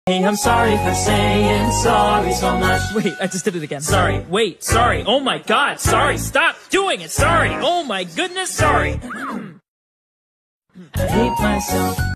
Hey, I'm sorry for saying sorry so much. Wait, I just did it again. Sorry. Wait, sorry. Oh my god, sorry. Stop doing it. Sorry. Oh my goodness, sorry. I hate myself.